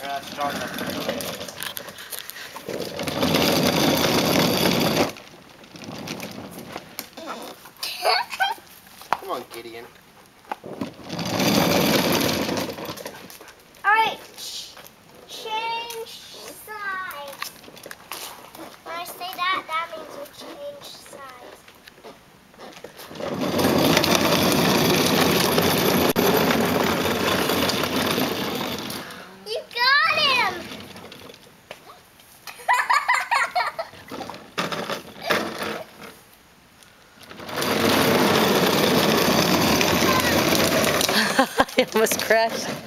Start up. Come on, Gideon. Alright, change sides. When I say that, that means we change sides. You got him! I almost crashed.